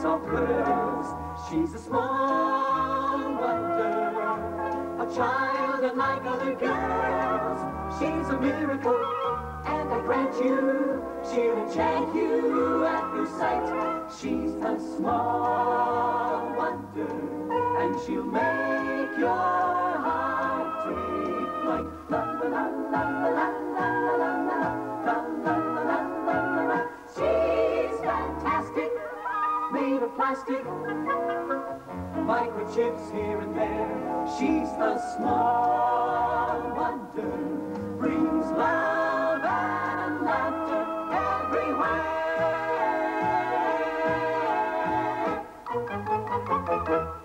soft words. She's a small wonder, a child unlike other girls. She's a miracle, and I grant you, she'll enchant you at first sight. She's a small wonder, and she'll make your heart take flight. La la la la la la la la la la la la la. She's fantastic, made of plastic, microchips here and there. She's the small wonder, brings love and laughter everywhere.